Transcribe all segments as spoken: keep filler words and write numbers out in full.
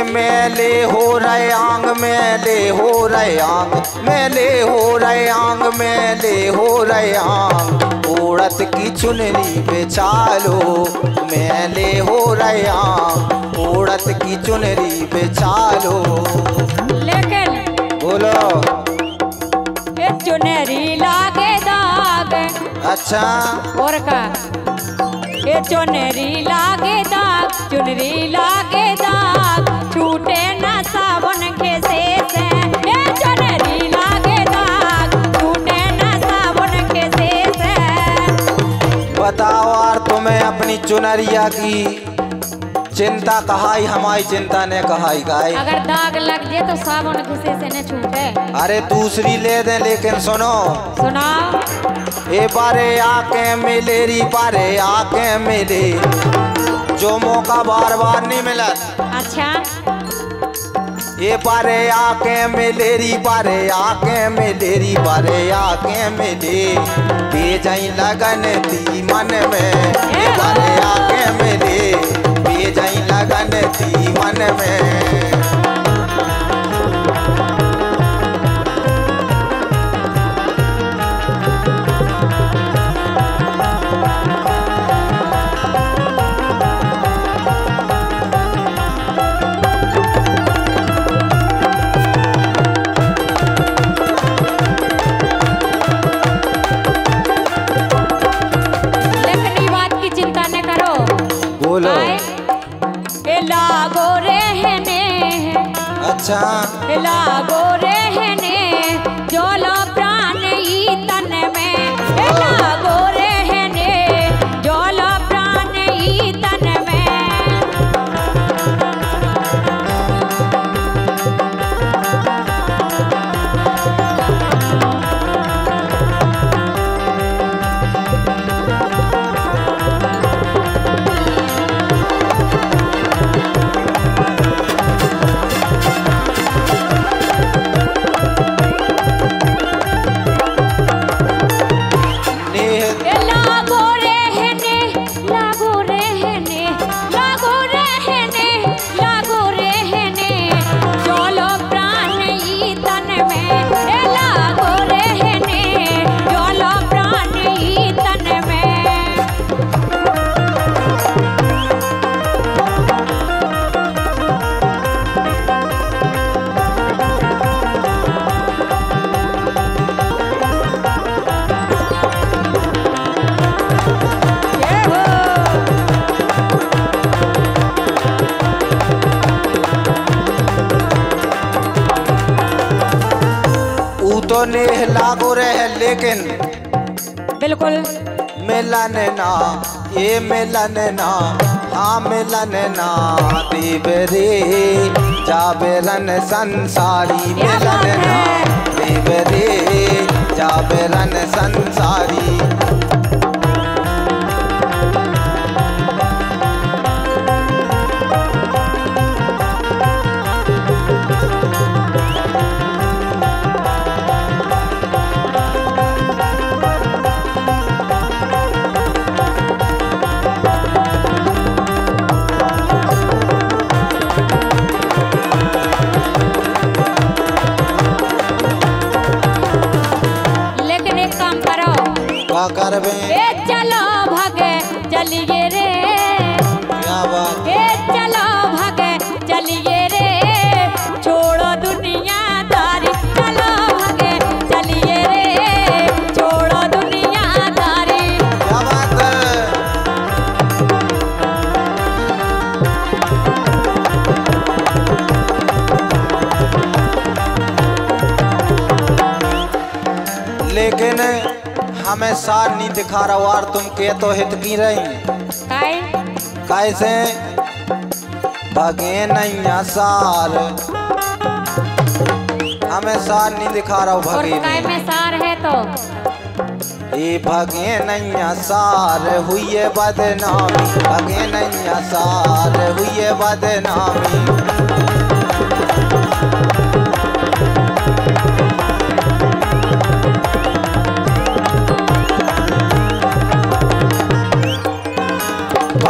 मेले हो रहे आंग मेले हो रहे आंग मेले हो रहे आंग मेले हो रहे आंग औरत की चुनरी बेचालो मेले हो रहे आंग औरत की चुनरी बेचालो। लेकिन बोलो ये चुनरी लागे दाग। अच्छा और का ये चुनरी लागे दाग चुनरी लागे दाग छूटे न सावन के शेष ये चुनरी लागे दाग छूटे न सावन के शेष। बताओ यार तुम्हें अपनी चुनरिया की चिंता कहाई हमारी चिंता ने कहाई गाय। अगर दाग लग जाए तो सावन किसी से न छूटे। अरे दूसरी ले दे लेकिन सुनो सुनाओ। ए बारे आके मिलेरी बारे आके मिले जो मौका बार बार नहीं मिला। अच्छा ये बारे आके मिलेरी बारे आके मिलेरी बारे आके मिले बेजाई लगन थी मन में। ये बारे आके मिले बेजाई लगन थी मन में। लागो रहने अच्छा लागो रहने जोलो प्राण ई तन में लागो रहने जोलो प्राण ई तन में। तो नेह लागो रहे लेकिन बिल्कुल मिलन ना ये मिलन ना हाँ मिलन ना देवरे जाबेरन संसारी मिलन ना देवरे जाबेरन संसारी। करबे ए चलो भागे चलिए रे क्या बात ए चलो भागे चलिए रे छोड़ो दुनियादारी चलो भागे चलिए रे छोड़ो दुनियादारी। क्या बात है लेकिन हमें सार नहीं दिखा रहा और तुम के तो हित की रही कैसे भगे नहीं सार हमें सार नहीं दिखा रहा भगे और में सार है तो ये भगे नहीं सार हुई बदनामी भगे नहीं सार हुई बदनामी।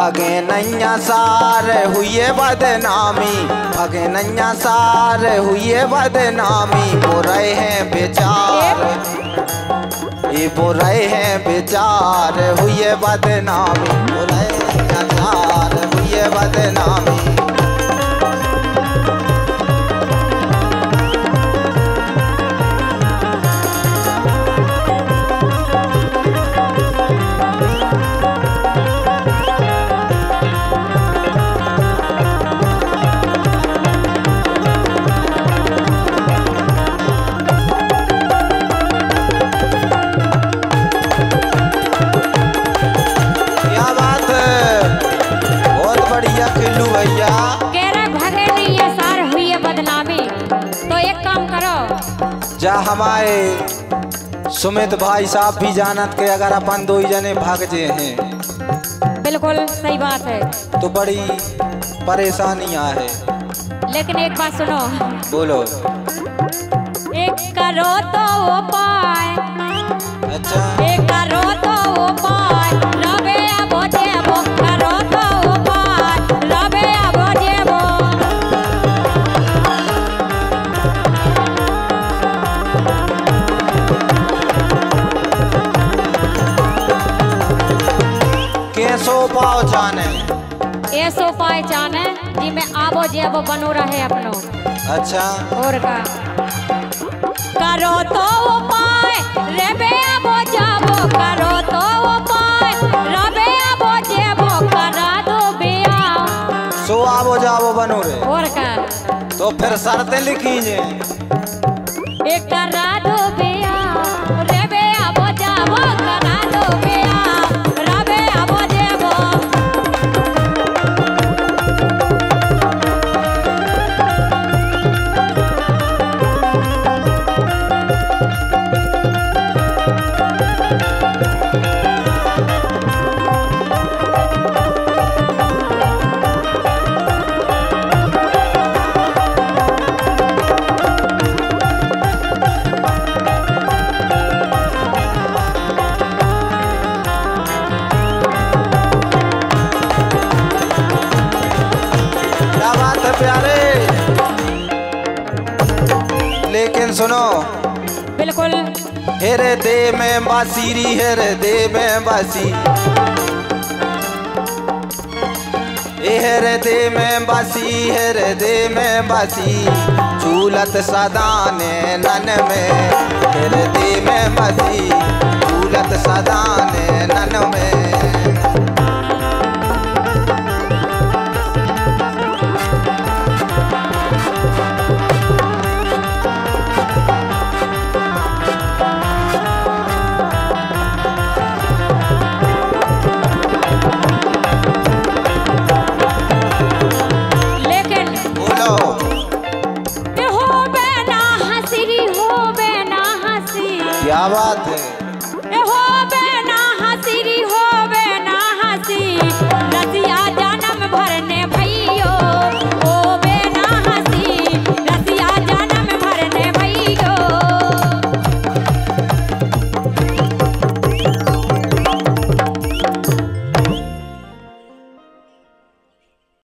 भगे नैया सार हुए बदनामी, भगे नैया सार हुए बदनामी। बुरे हैं बेचार, ये बुरे हैं बेचार हुए बदनामी, बुरे नैया सार हुए बदनामी। जा हमारे सुमित भाई साहब भी जानत के अगर अपन दो ही जने भाग जे हैं, बिल्कुल सही बात है, तो बड़ी परेशानियां है। लेकिन एक बात सुनो। बोलो। एक करो तो वो पाए, अच्छा, एक करो तो वो पाए, रबे अब जेबो, करो तो वो पाए, रबे अब जेबो। कैसो पाओ जाने, ऐसो पाए जाने जी में आबो जेबो बनो रहे अपनो। अच्छा, और का करो तो वो पाए, रबे अब जाबो, करो तो वो पाए, रबे अब जेबो, करा दो बिया। सो आवो जावो बनो रे। और का तो फिर शर्तें लिखी जे, एक करा दो बिया, रबे अब जाबो, करा दो बिया, रबे अब जेबो। प्यारे, लेकिन सुनो। बिल्कुल। हेरे दे में बासीरी, हेरे दे में बासी, हेरे दे में बासी, हेरे दे में बासी। झूलत सदाने नन में, हेरे दे में बासी, झूलत सदाने नन में। क्या बात है।